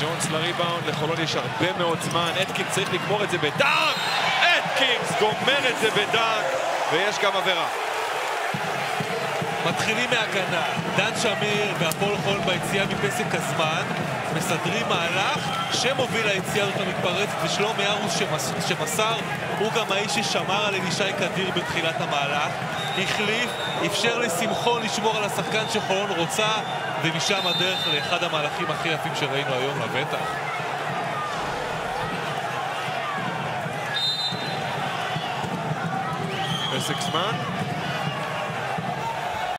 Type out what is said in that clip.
ג'ונס לריבאונד, לחולון יש הרבה מאוד זמן, אטקינס צריך לגמור את זה בדאנק! אטקינס גומר את זה בדאנק, ויש גם עבירה. מתחילים מהגנה, דן שמיר והפועל חולון ביציאה מפסק הזמן, מסדרים מהלך שמוביל ליציאה הזאת המתפרצת, ושלומי ארוס שמסר, הוא גם האיש ששמר על אלישי קדיר בתחילת המהלך, החליף, אפשר לשמחון לשמור על השחקן שחולון רוצה, ומשם הדרך לאחד המהלכים הכי יפים שראינו היום לבטח. פסק זמן.